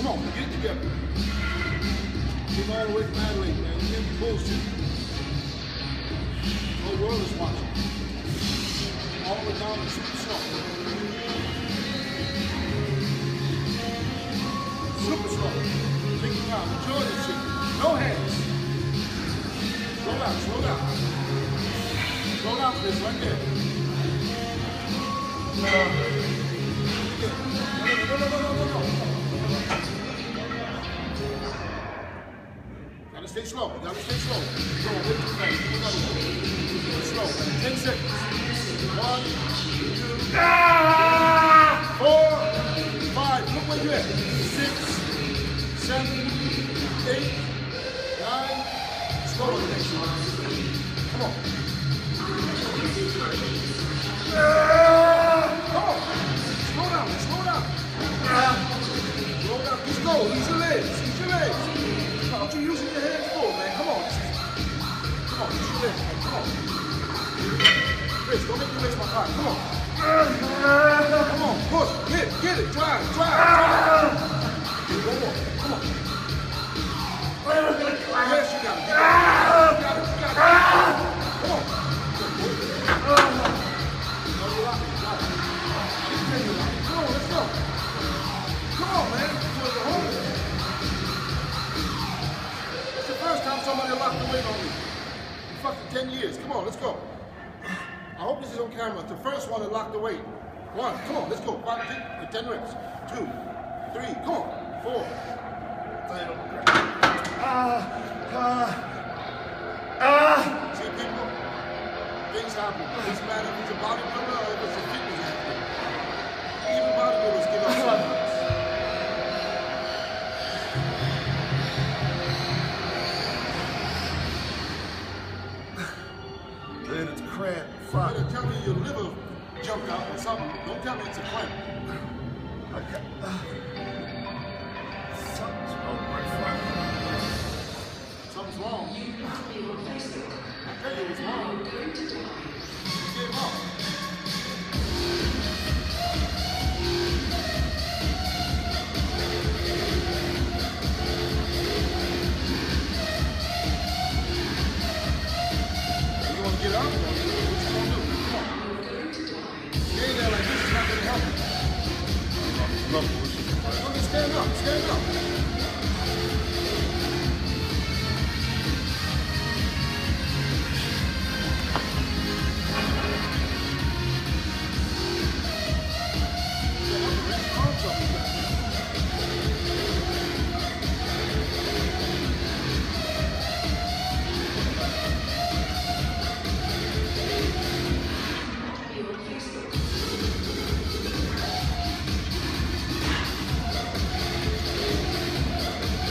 on, get it together. Came all the way from Adelaide, man. You can't be bullshit. The whole world is watching. All the down and super slow. Super slow. Take it down. Enjoy this shit. No hands. Slow down, slow down. Slow down for this right there. No. Gotta stay slow. Gotta stay slow. Go way too fast. Do another one. Slow. 10 seconds. 1, 2, 4, 5. Look where you at. 6, 7, 8, 9. Slow on the next one. Come on. Come on. Slow down. Slow down. Slow down. Just go. Use your legs. Use your legs. What you using your hands for, man? Come on. Come on. Use your legs, man. Come on. Chris, don't make me waste my time. Come on. Come on. Push. Get it. Drive. One more. Come on. Yes, you got it. You got it. Come on. Come on, let's go. Come on, man. It's the first time somebody locked the weight on me. In fucking 10 years. Come on, let's go. I hope this is on camera. It's the first one that locked the weight. 1, come on, let's go. 5, 10 reps. 2, 3, come on. 4. See, people, things happen. It doesn't matter if it's a bodybuilder or if it's a fitness athlete. Even bodybuilders give up sometimes. Man, it's cramp. Fuck. You better tell me your liver jumped out or something. Don't tell me it's a cramp. Okay. Something's wrong with my front. Something's wrong. I tell you what's wrong. You gave up. You want to get up? What you gonna do? Come on. Stay there like this is not gonna help you. Look, Stand up.